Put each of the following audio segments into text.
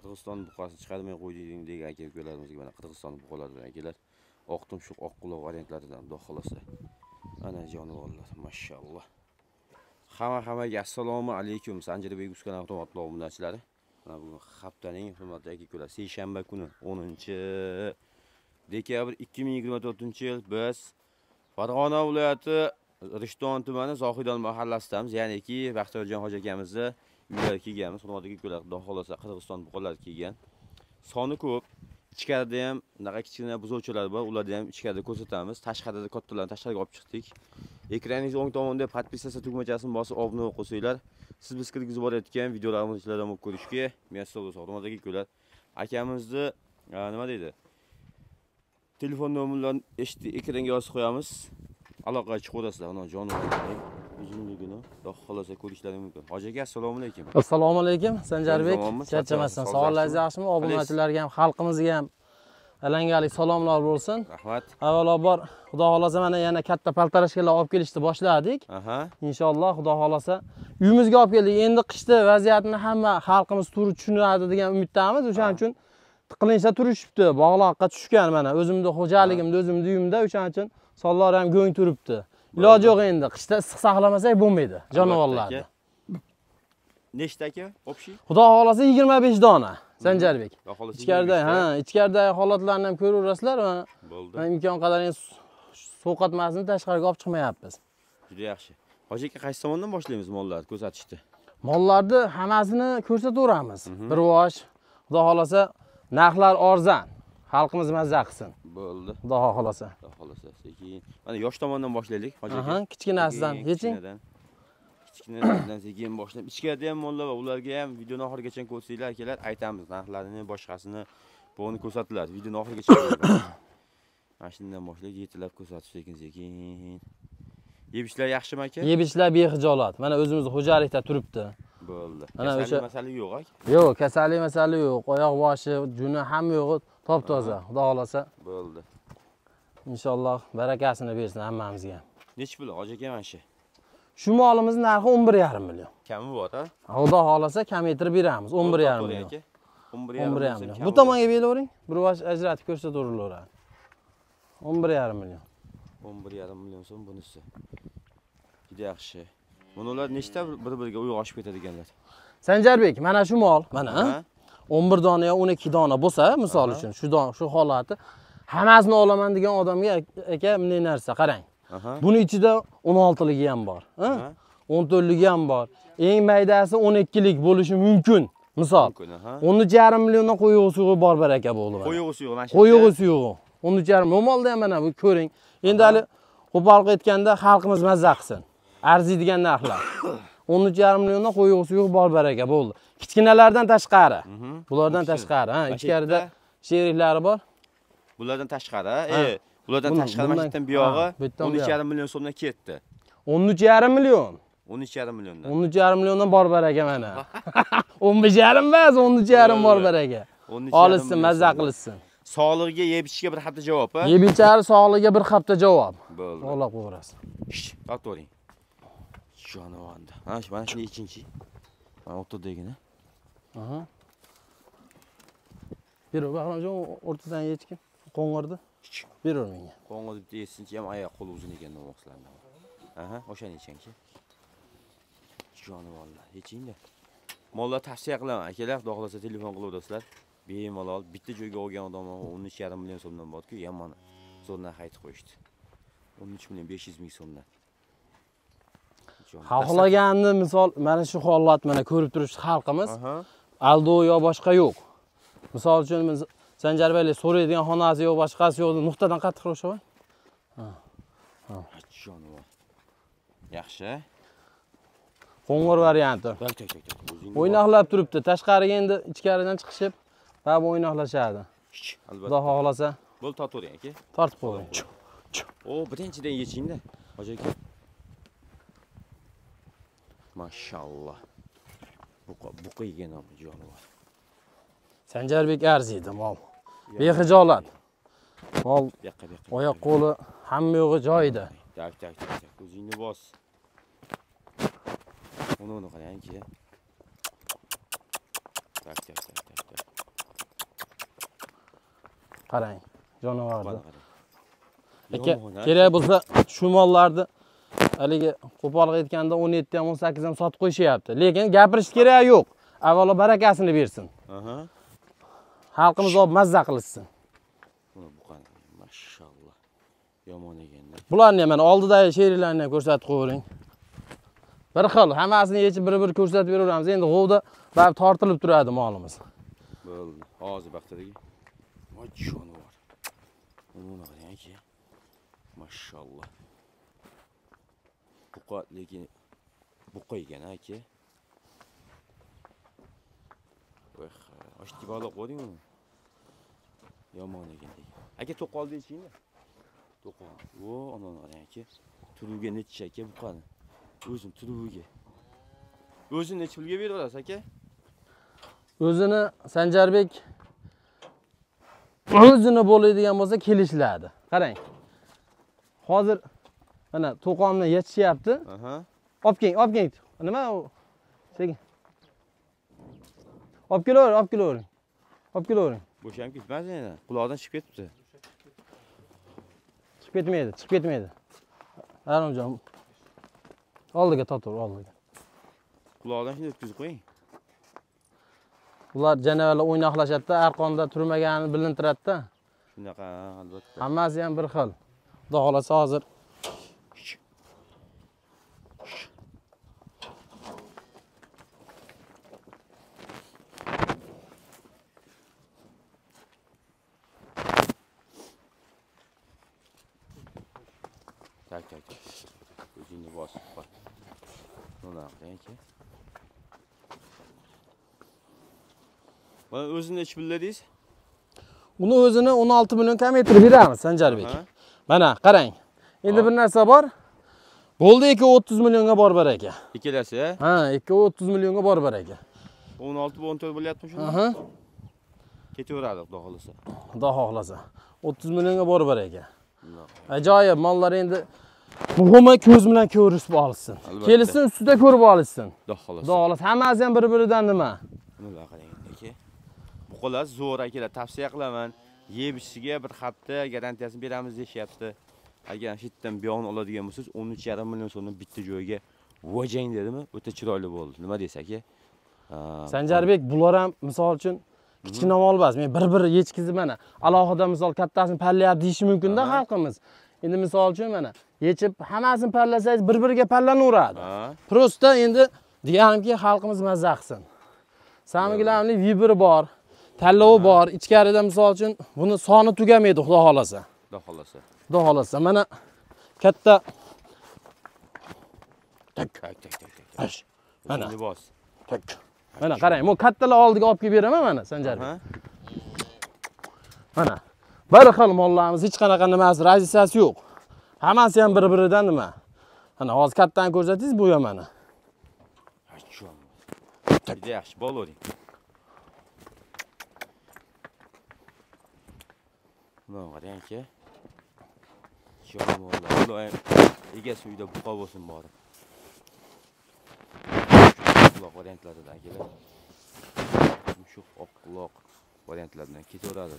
Qirg'iziston buqasi chiqarmay qo'yding degan aka-ukalarimizga mana Qirg'iziston buqalaridan akalar. Oqtim shu oqqula variantlaridan xudo xolasa. Ana jonivorlar, mashalloh. Hammaga assalomu alaykum. Sanjarbek Uskanov hurmatli obunachilar. Mana bugun haftaning hurmatli aka-ukalar, seshanba kuni 10-dekabr 2024-yil biz Farg'ona viloyati Rishton tumani Zohidon mahallasidamiz. Ya'niki Baxtiyorjon hoji akamizni uylar kelganmiz. Hurmatli aka-ukalar, xudo xolasa Qirg'iziston buqalari kelgan. Soni ko'p. Ichkarida ham bunaqa kichkina buzovchilar bor. Ularni ham ichkarida ko'rsatamiz. Tashqarida kattalarni tashqariga olib chiqdik. Ekraningiz o'ng tomonda podpisatsiya tugmachasini bosib obuna qo'ysanglar, siz biz kirgizib borayotgan videolarimizni ham ko'rishga muyassar bo'lasiz. Hurmatli aka-ukalar, akamizni nima deydi? Telefon nomerlarini eshitdik, ekranga yozib qo'yamiz. Aloqaga chiqaverasizlar. Mana jonivorlar uzunligini xudo xolasa ko'rishlaringiz mumkin. Hoji aka, assalomu alaykum. Assalomu alaykum, Sanjarbek. Charchamasdan. Sog'ligingiz yaxshimi? Obunachilarga ham, xalqimizga ham alangalik salomlar bo'lsin. Rahmat. Avvalambor xudo xolasa mana yana katta paltarashkalar olib kelishni boshladik. Inshaalloh xudo xolasa uyimizga olib keldik. Endi qishda vaziyatni hamma xalqimiz turib tushunadi degan umiddamiz. O'shaning uchun tiqilincha turishibdi. Bog'loqqa tushgan mana o'zimning xo'jaligimda, o'zimning uyimda, o'shaning uchun sonlar ham go'ng turibdi. Iloji yo'q endi. Qishda issiq saqlamasak bo'lmaydi jonivorlarni. Nechta aka? Общий? Xudo xolasa 25 dona. Sanjarbek. Ichkaridagi holatlarni ham ko'raverasizlar. Bo'ldi. Imkon qadar sovqatmasini tashqariga olib chiqmayapmiz. Juda yaxshi. Hoji aka, qaysi tomondan boshlaymiz mollarni ko'rsatishni? Mollarni hammasini ko'rsataveramiz. Bir vosh. Xudo xolasa narxlar arzon. Xalqimiz mazza qilsin. Bo'ldi. Xudo xolasa. Xudo xolasa. Sekin. Mana yosh tomondan boshlaylik, hoji aka. Kichkinasidan yeching. Kichkinadan sekin boshlab, ichkarida ham mollar va ularga ham videoni oxirigacha ko'rsanglar akalar, aytamiz narxlarini, boshqasini buni ko'rsatiladi. Videoni oxirigacha ko'ring. Mana shundan boshlaylik, yetilab ko'rsatish sekin. Yeb-ichlar yaxshimi aka? Yeb-ichlar bexijolat. Mana o'zimiz xo'jalikda turibdi. Bo'ldi. Mana o'sha masala yo'q aka? Yo'q, kasallik masala yo'q. Oyoq boshi, juni hamma yo'g'i top-toza. Xudo xolasa. Bo'ldi. Inshaalloh barakasini bersin hammamizga. Nech pul hoji aka mana shu? Shu molimiz narxi 11,5 million. Kami bor, ha? Xudo xolasa kamaytirib beramiz. 11,5 million. 11,5 million. Bu tomonga belavering. Bir vosh ajratib ko'rsataveradi. 11,5 million. 11,5 million so'm bunisi. Juda yaxshi. Bular nechta bir-biriga uyg'oshib ketadiganlar? Sanjarbek, mana shu mol, mana 11 dona yo 12 dona bo'lsa, misol uchun shu holati hammasini olaman degan odamga aka bunday narsa qarang. Buni ichida 16 ligi ham bor, 14 ligi ham bor. Eng maydasi 12 lik bo'lishi mumkin. Misol 13,5 milliondan qo'yug'i suyug'i bor baraka bo'ldi. Qo'yug'i suyug'i mana shu. Qo'yug'i suyug'i 13,5 normalda ham mana bu ko'ring. Endi hali qo'polqib aytganda xalqimiz mazza qilsin. Arziydigan narxlar. 13,5 milliondan qo'yug'i suyug'i bor baraka bo'ldi. Kichkinalardan tashqari. Bulardan tashqari, ichkarida sheriklari bor. Bulardan tashqari, bulardan tashqari mashinadan buyog'i 12,5 million so'mdan ketdi. 13,5 million. 13,5 milliondan. 13,5 milliondan bor baraka mana. 15,5 emas, 13,5 bor baraka. Olishsin, mazza qilsin. Sog'lig'iga, yeb-ichishga bir hafta javob, ha? Yeb-ichari sog'lig'iga bir hafta javob. Bo'ldi. Alloh qo'yrasin. Tortavering. Jonivorda. Mana shuni ikkinchi. Mana o'rtadagina. Bero, Bahramjon o'rtadan yechkin. Qo'ng'irdi. Bero menga. Qo'ng'ir deb yechsinchi ham oyoq qo'li uzun ekan demoqchilardan. O'shani yechingchi. Jonivorlar, yechingda. Mollar tavsiya qilaman akalar, xudo xolasa telefon qilaverasizlar. Bemalol bitta joyga olgan odamlar 13,5 million so'mdan borku, yomon zo'r narx aytib qo'yishdi. 13 million 500 ming so'mdan. Xohlaganni misol mana shu holat mana ko'rib turibsiz xalqimiz. Aldov yo boshqa yo'q. Misol uchun Sanjarbeklar so'raydigan xonasi yo'q, boshqasi yo'q, nuqtadan qattiq o'shaman. Jonivor. Yaxshi. Qo'ng'ir varianti. O'ynoqlab turibdi. Tashqariga endi ichkaridan chiqishib, bu o'ynoqlashadi. Albatta. Xudo xolasa. Bo'l tortavering aka. Tortib qo'ying. Birinchidan yechingda. Hoji aka. Mashalloh. Buqa yegan jonivor. Sanjarbek arziydi mol. Bexijolat. Mol oyoq qo'li hamma yo'g'i joyida. Tak. O'zingni bos. Uni qarang-chi. Tak. Qarang, jonivorni. Aka, Yomon, kerak bo'lsa shu mollarni haligi qo'polga aytganda 17 ham 18 ham sotib qo'yishyapti. Lekin gapirish kerak yo'q. Avvalo barakasini bersin. Aha. Xalqimiz olib mazza qilsin. Buni bu qani, mashalloh. Yomon ekan-da. Bularni ham mana oldidagi sheriklarni ham ko'rsatib qo'ying. Bir xil, hammasini yechib bir-bir ko'rsatib beraveramiz. Endi g'ovda baribir tortilib turadi molimiz. Bo'ldi. Hozir vaqtidagi. Voy jonivor. Buni qarang aka. Mashalloh. Buqa lekin buqa ekan aka. Voy, oshti baliq qo'yding uni. Yomon ekan. Aka to'qol deychingmi? To'qol. Vo, onani qarang aka. Turuga necha aka buqani? O'zim turuga. O'zini necha pulga beraverasiz aka? O'zini Sanjarbek o'zini bo'ladigan bo'lsa kelishiladi. Qarang. Hozir mana to'qonni yechishyapti. Aha. Olib keng. Nima u? Sekin. Olib kelavering. Bo'sham ketmadi yana. Quloqdan chiqib ketibdi. Chiqib ketmaydi. Haramjon. Oldiga totur, oldiga. Quloqdan shuni o'tkazib qo'ying. Ular janavarlar o'ynoqlashadi-da, arqonda turmaganini bilintiradi-da. Shunaqa, albatta. Hammasi ham bir xil. Xudo xolasa hozir Tak. O'zingni bosib qo'y. Mana qarang-chi. Mana o'zini nech pul dedingiz? uni o'zini 16 million kilometr beramiz Sanjarbek. Mana qarang. Endi bir narsa bor. Bo'ldi 30 millionga bor aka. Ikkalasi, Ha, 30 millionga bor aka. 16 va 14 bo'lyaptimi shunda? Aha. Ketaveradi, xudo xolasa. Xudo xohlasa. 30 millionga bor aka. Ajoyib mollar endi muhimi ko'z bilan ko'rib olsin. Kelsin ustida ko'rib olsin. Xudo xolasa. Xudo xolasa hammasi ham bir-biridan nima? Nima qarang aka. Bu qo'llar zo'r akalar, tavsiya qilaman. Yeb ishiga bir hafta garantiyasini beramiz deyapti. Agar shu yerdan buyon oladigan bo'lsangiz 13,5 million so'mni bitta joyga vojang dedimi? O'ta chiroyli bo'ldi. Nima deysiz aka? Sanjarbek bular ham misol uchun kichkina mol emas. Men bir yechkizib mana alohida misol kattasini pallayapti deyish mumkin-da xalqimiz. Endi misol uchun mana yechib hammasini pallasangiz bir-biriga pallanaveradi. Prosta endi deganimki xalqimiz mazza qilsin. Samigilarni vibri bor, tanlovi bor. Ichkarida misol uchun buni soni tugamaydi, xudo xolasa. Xudo xolasa. Mana katta tak. Mana bos. Tak. Mana qarang, men kattalar oldiga olib kelib beraman mana Sanjarbek. Mana bir xil mollarimiz hech qanaqa nimasi raziyasi yo'q. Hammasi ham bir-biridan nima? Mana hozir kattani ko'rsatingiz bu ham mana. Juda yaxshi bo'lavering. Mana qarang-chi. Jonivorlar, ular egasi uyda buqa bo'lsin borib. Quloq variantlarida akalar. Shu oq quloq variantlardan ketaveradi.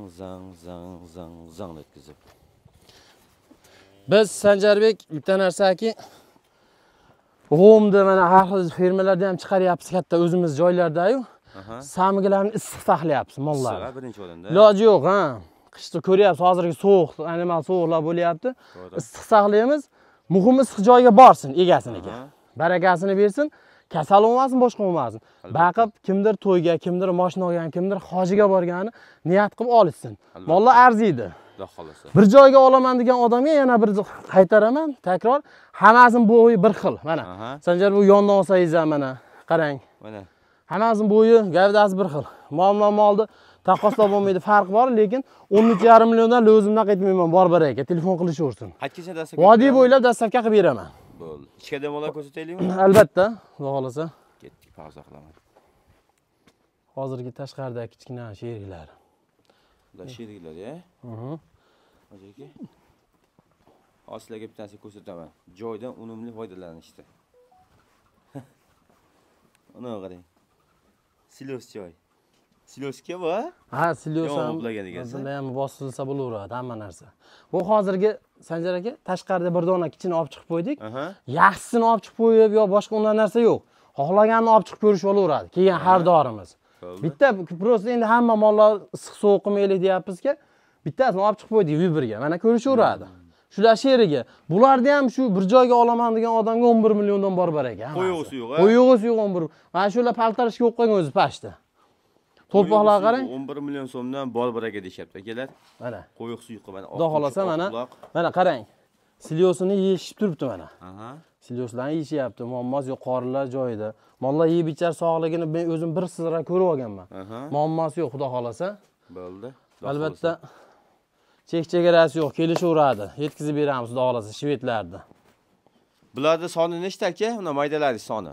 Zang etkizib. Biz Sanjarbek bitta narsaki g'omda mana har xil fermalarda ham chiqaryapmiz katta o'zimiz joylarda-yu. Samigilarni issiq saqlayapmiz mollarni. Birinchi o'rinda. Iloji yo'q, ha. Qishda ko'ryapsiz, hozirgi sovuq, animal sovuqlar bo'lyapti. Issiq saqlaymiz. Muhimi issiq joyga borsin egasiniga. Barakasini bersin. Kasal bo'lmasin, boshqa bo'lmasin. Baqib kimdir to'yga, kimdir mashina olgan, kimdir hojiga borgani niyat qilib olishsin. Mollar arziydi. Bir joyga olaman degan odamga yana bir qaytaraman, takror hammasining bo'yi bir xil. Mana Sanjar bu yondan olsangiz ham mana qarang. Mana hammasining bo'yi, gavdasi bir xil. Molni taqqoslab bo'lmaydi, farq bor, lekin 13,5 milliondan o'zimdan qaytmayman, bor aka, telefon qilishaversin. Qaytgacha dastavka? Vodiy bo'ylab dastavka qilib beraman. Bo'ldi. Ichkada mollar ko'rsataylikmi? Albatta, xudo xolasa. Ketdik, pauza qilaman. Hozirgi tashqaridagi kichkina sheriklar. Bular sheriklar, ya? Hozirki. Sizlarga bittasini ko'rsataman. Joydan unumli foydalanishdi. Ana qarang. Silos joy. Silosga va? Ha, silyos ham. Yo'qlagan ekansan. Bunda ham bosilsa bo'laveradi hamma narsa. Bu hozirgi Sanjar aka tashqarida bir dona kichini olib chiqib qo'ydik. Yaxshisini olib chiqib qo'yib yo boshqa unday narsa yo'q. Xohlaganini olib chiqib ko'rishib olaveradi. Keyin har dorimiz. Bitta просто endi hamma mollar issiq sovuq qilmaylik deyapmizki, bittasini olib chiqib qo'ydik Viberga. Mana ko'rishaveradi. Shular sheriga. Bularni ham shu bir joyga olaman degan odamga 11 milliondan bor ekan. Qo'yog'isi yo'q, ha? Qo'yog'isi yo'q 11. Mana shular paltarishga qo'yib qo'ygan o'zi pashti. To'lpoqlarga qarang. 11 million so'mdan bol baraka deyapti akalar. Mana. Qo'yoq suyuqi mana. Xudo xolasa mana qarang. Silyosini yeyishib turibdi mana. Silyoslarni yeyishyapti. Muammosi yo'q, qorilar joyida. Mollar yeb ichar sog'ligini men o'zim bir sizra ko'rib olganman. Muammosi yo'q, xudo xolasa. Bo'ldi. Albatta chek-chegarasi yo'q, kelishaveradi. Yetkazib beramiz, xudo xolasa shvedlarni. Bularning soni nechta aka? Uni maydalari soni.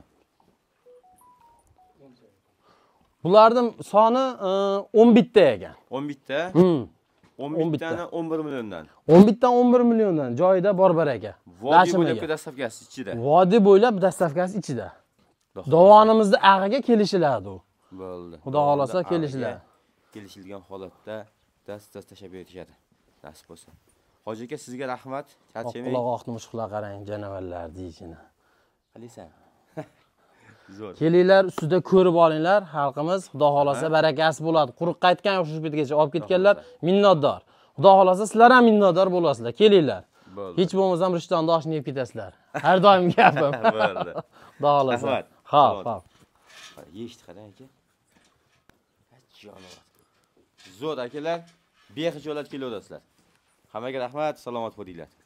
Bularning soni 11 ta ekan. 11 ta? 11 tani 11 milliondan. 11 dan 11 milliondan joyida bor aka. Vodiy bo'ylab dastavkasi ichida. Vodiy bo'ylab dastavkasi ichida. Dovonimizda ag'iga kelishiladi u. Bo'ldi. Xudo xolasa kelishiladi. Kelishilgan holatda dast tashab berishadi. Nasib bo'lsa. Hoji aka sizga rahmat. Charchamang. Quloq oqni mushuklar qarang, janavarlar deyishini. Qilisan. Zo'r. Kelinglar, ustida ko'rib olinglar, xalqimiz xudo xolasa barakasi bo'ladi. Quruq qaytgan o'xshash bitgacha olib ketganlar minnatdor. Xudo xolasa sizlar ham minnatdor bo'lasizlar. Kelinglar. Hech bo'lmasa Rishtonda oshni yeb ketasizlar. Har doim gapim. Bo'ldi. Xudo xolasa. Xo'p, xo'p. Yeshdi qarang aka. Jonivor. Zo'r akalar, behijolat kelaverasizlar. Hammaga rahmat, salomat bo'linglar.